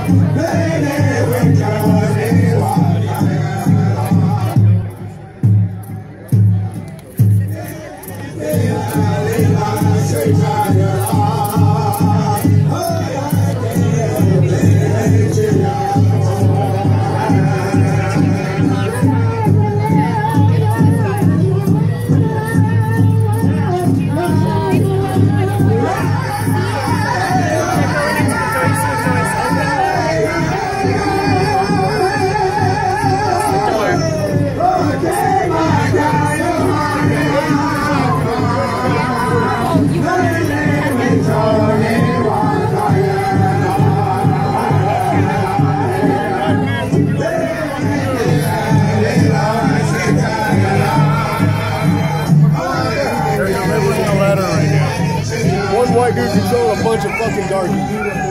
White dude controlling a bunch of fucking darkies.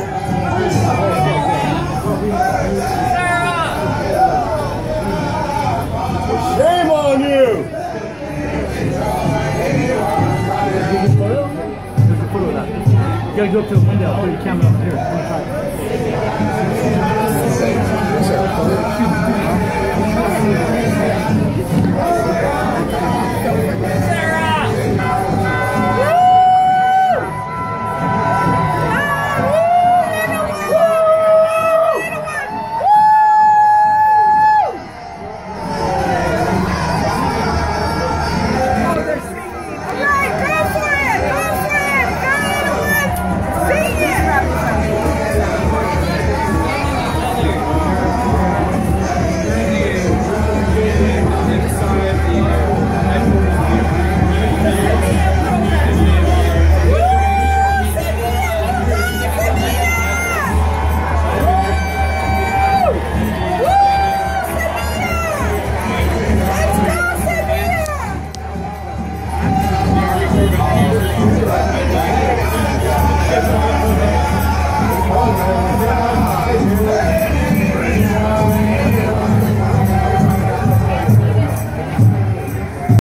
Shame on you! You gotta go up to the window, I'll put your camera up here.